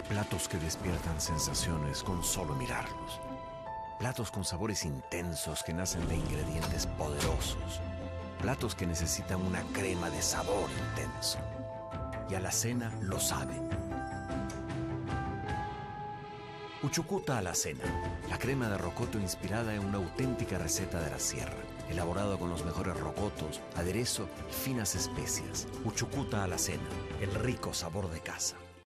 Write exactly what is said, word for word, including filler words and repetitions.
platos que despiertan sensaciones con solo mirarlos. Platos con sabores intensos que nacen de ingredientes poderosos. Platos que necesitan una crema de sabor intenso. Y a la cena lo saben. Uchucuta a la cena. La crema de rocoto inspirada en una auténtica receta de la sierra. Elaborado con los mejores rocotos, aderezo y finas especias. Uchucuta a la cena. El rico sabor de casa.